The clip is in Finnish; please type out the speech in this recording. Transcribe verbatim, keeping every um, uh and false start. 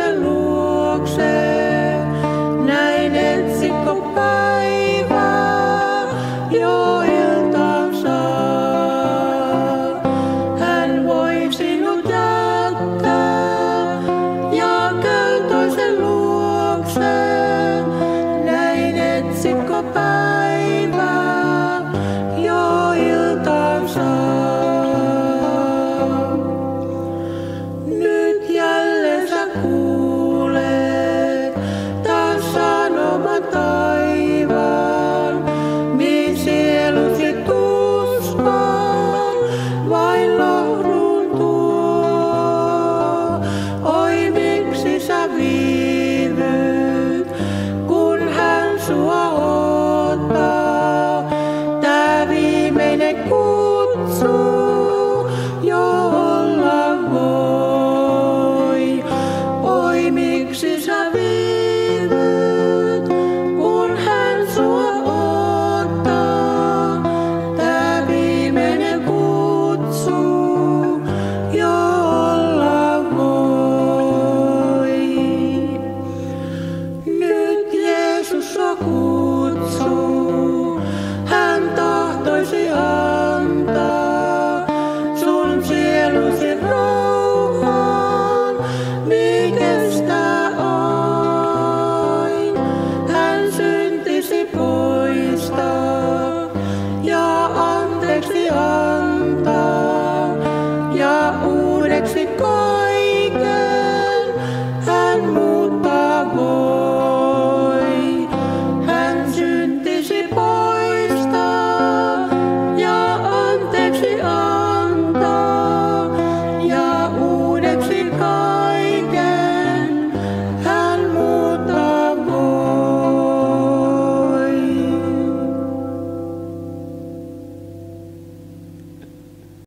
sen luokse. Näin etsikö päivää jo iltansa. Hän voi sinut jättää ja käy toisen luokse. Näin etsikö päivää jo iltansa. Nyt jälleen sä kuulet taas sanoma taivaan, mihin sielusi tuskaan vain lohdun tuo. Oi miksi sä viet